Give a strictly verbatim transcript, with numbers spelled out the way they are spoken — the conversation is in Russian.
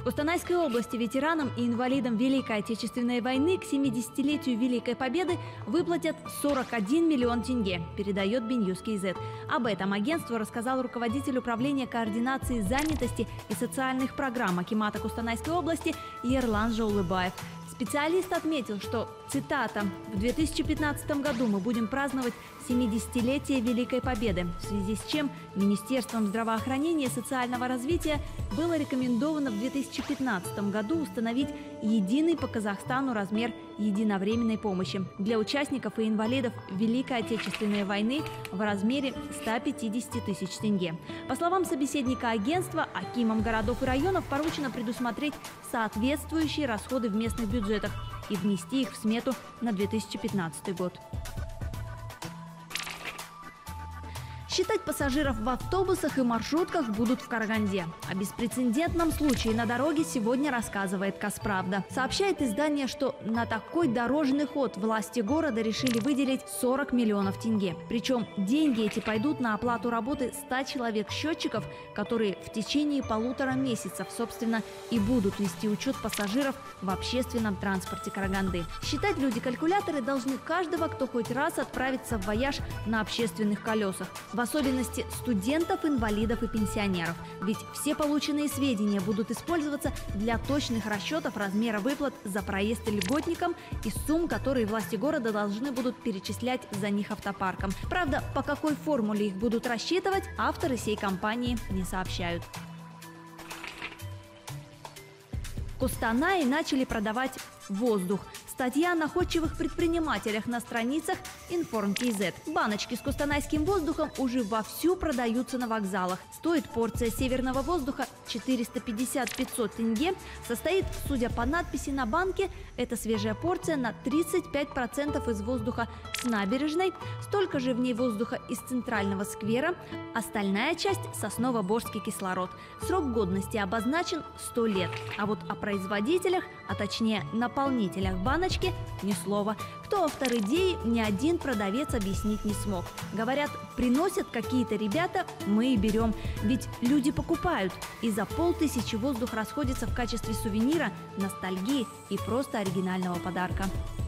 В Кустанайской области ветеранам и инвалидам Великой Отечественной войны к семидесятилетию Великой Победы выплатят сорок один миллион тенге, передает Биньюс Кейзет. Об этом агентству рассказал руководитель управления координации занятости и социальных программ акимата Кустанайской области Ерлан Жаулыбаев. Специалист отметил, что, цитата, «в две тысячи пятнадцатом году мы будем праздновать семидесятилетие Великой Победы, в связи с чем Министерством здравоохранения и социального развития было рекомендовано в две тысячи пятнадцатом году установить единый по Казахстану размер единовременной помощи для участников и инвалидов Великой Отечественной войны в размере ста пятидесяти тысяч тенге». По словам собеседника агентства, акимам городов и районов поручено предусмотреть соответствующие расходы в местных бюджетах и внести их в смету на две тысячи пятнадцатый год. Считать пассажиров в автобусах и маршрутках будут в Караганде. О беспрецедентном случае на дороге сегодня рассказывает Казправда. Сообщает издание, что на такой дорожный ход власти города решили выделить сорок миллионов тенге. Причем деньги эти пойдут на оплату работы ста человек-счетчиков, которые в течение полутора месяцев, собственно, и будут вести учет пассажиров в общественном транспорте Караганды. Считать люди-калькуляторы должны каждого, кто хоть раз отправится в вояж на общественных колесах. В особенности студентов, инвалидов и пенсионеров. Ведь все полученные сведения будут использоваться для точных расчетов размера выплат за проезд льготникам и сумм, которые власти города должны будут перечислять за них автопарком. Правда, по какой формуле их будут рассчитывать, авторы сей кампании не сообщают. В Кустанае начали продавать воздух. Статья о находчивых предпринимателях на страницах Информ Кейзет. Баночки с кустанайским воздухом уже вовсю продаются на вокзалах. Стоит порция северного воздуха четыреста пятьдесят — пятьсот тенге. Состоит, судя по надписи на банке, эта свежая порция на тридцать пять процентов из воздуха с набережной, столько же в ней воздуха из центрального сквера, остальная часть – сосново-борский кислород. Срок годности обозначен сто лет. А вот о производителях, а точнее наполнителях баночки, ни слова. Кто автор идеи, ни один продавец объяснить не смог. Говорят, приносят какие-то ребята, мы и берем. Ведь люди покупают. И за полтысячи воздух расходится в качестве сувенира, ностальгии и просто оригинального подарка.